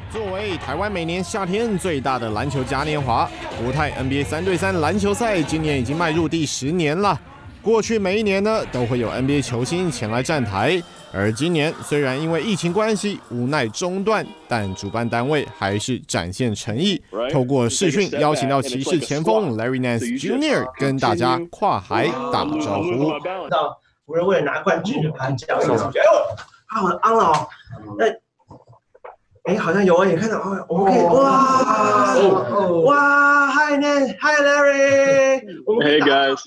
作为台湾每年夏天最大的篮球嘉年华，国泰 NBA 3对3篮球赛今年已经迈入第10年了。过去每一年呢，都会有 NBA 球星前来站台，而今年虽然因为疫情关系无奈中断，但主办单位还是展现诚意，透过视讯邀请到骑士前锋 Larry Nance Jr. 跟大家跨海打招呼。 到湖人为了拿冠军而叫一个出去，哎呦，好昂了哦，好像有啊，也看到哦，我们可以哇 ，Hi Nance，Hi Larry，Hey guys。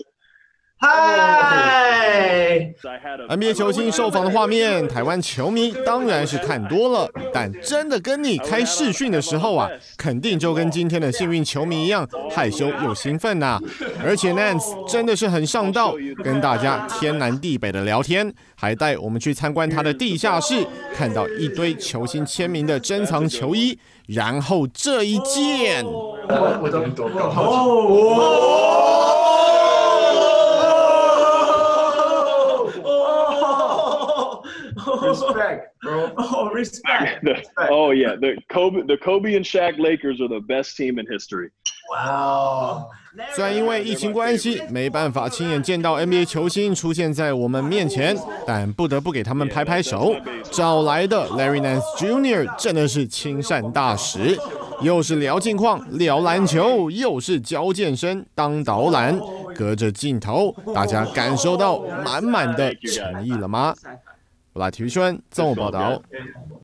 嗨 ！NBA 球星受访的画面，台湾球迷当然是看多了，但真的跟你开视讯的时候啊，肯定就跟今天的幸运球迷一样，害羞又兴奋呐。而且 Nance 真的是很上道，跟大家天南地北的聊天，还带我们去参观他的地下室，看到一堆球星签名的珍藏球衣，然后这一件。 我都多好奇。Respect, bro. Oh, respect. Oh yeah, the Kobe and Shaq Lakers are the best team in history. Wow. 虽然因为疫情关系没办法亲眼见到 NBA 球星出现在我们面前，但不得不给他们拍拍手。找来的 Larry Nance Jr. 真的是亲善大使，又是聊近况、聊篮球，又是教健身、当导览，隔着镜头，大家感受到满满的诚意了吗？我来体育圈综合报道。